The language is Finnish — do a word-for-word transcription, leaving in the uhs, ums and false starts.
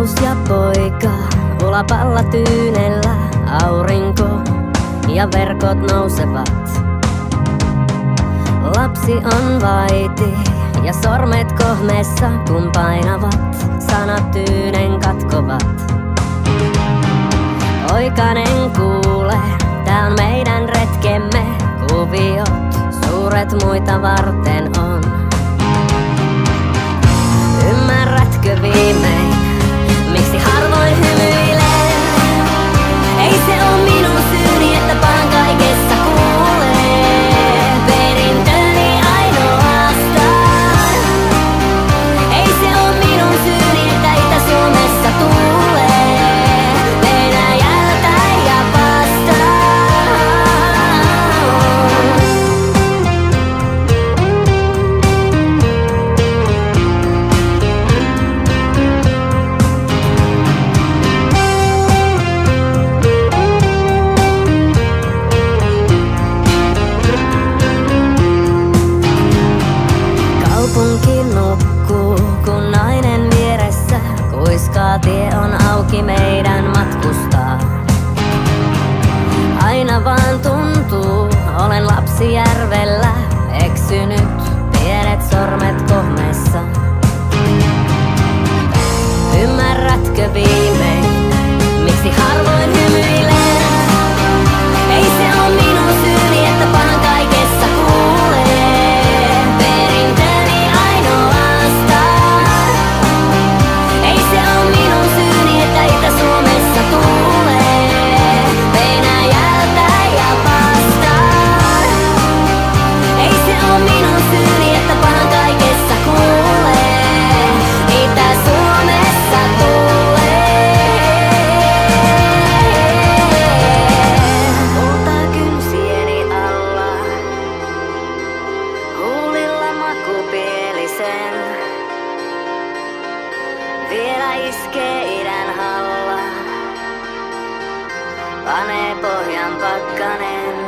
Naus ja poika, ulapalla tyynellä aurinko ja verkot nousevat. Lapsi on vaiti ja sormet kohmeessa kun painavat, sanat tyynen katkovat. Oikanen kuule, tää on meidän retkemme, kuviot suuret muita varten on. Ymmärrätkö viimein, miksi harvoin hymyilen? Ei se oo minun syyni, että pahan kaikessa kuulee perintöni ainoastaan. Ei se oo minun syyni, että Itä-Suomessa tuulee Venäjältä ja vastaan. Kaupunki nukkuu, kun nainen vieressä kuiskaa, tie on auki meidän matkustaa. Aina vaan tuntuu, olen lapsi järvellä, eksynyt, pienet sormet kohmeessa. Ymmärrätkö viimein, miksi harvoin hymyilen? Ei se oo minun syyni, että pahan kaikessa kuulee perintöni ainoastaan. Ei se oo minun syyni, että Itä-Suomessa tuulee Venäjältä ja vastaan. Ei se oo minun syyni, että pahan kaikessa kuulee Itä-Suomessa tuulee. Multa kynsieni alla, huulilla makupielisen. Vielä iskee idän halla, panee pohjan pakkanen.